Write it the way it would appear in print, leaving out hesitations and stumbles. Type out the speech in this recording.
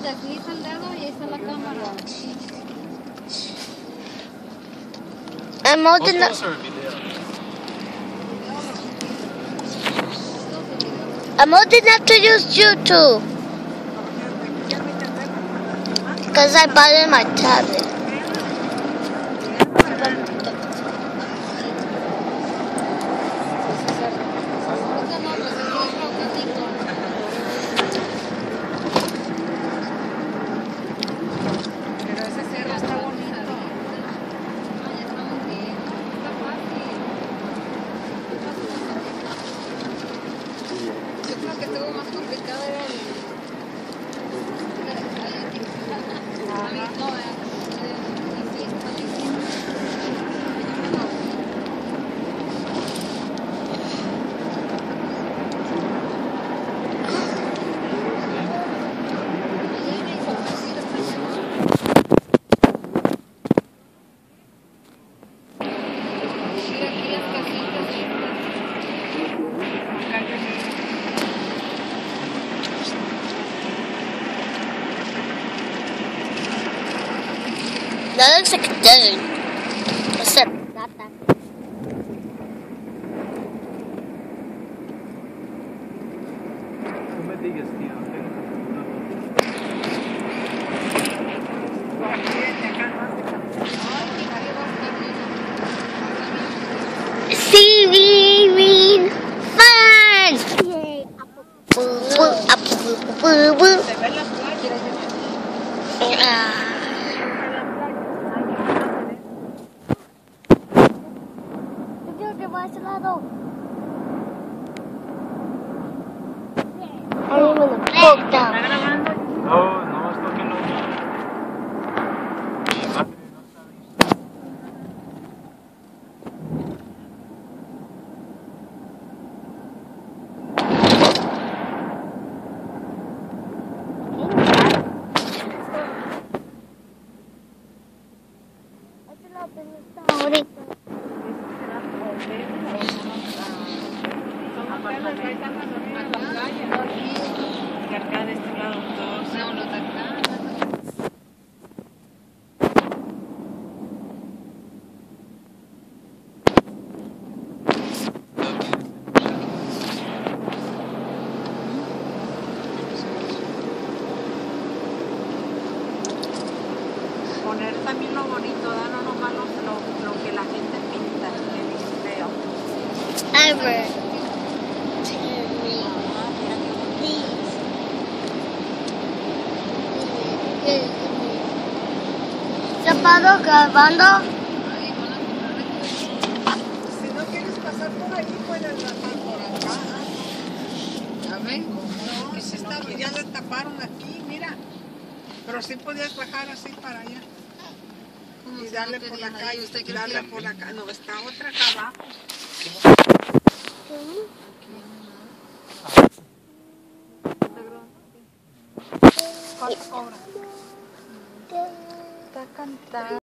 desliza el dedo y ahí está la cámara. I'm old enough. I'm old enough to use YouTube. Because I bought it in my tablet. That looks like a desert. Except not that. No me digas, tío. Seaweed fun! Yay! ¿Se ven las playas? A ese lado. I'm in the boat down. No, no, es porque no. Poner también lo bonito, no nomás lo que la gente pinta, que es feo. Ever. ¿Tapado grabando? Si no quieres pasar por ahí, puedes pasar por acá. A ver, no, si está, ya le taparon aquí, mira. Pero sí podías bajar así para allá. Y darle por la calle, darle por acá. No, está otra acá abajo. ¿Cuánto cobra? Está cantando.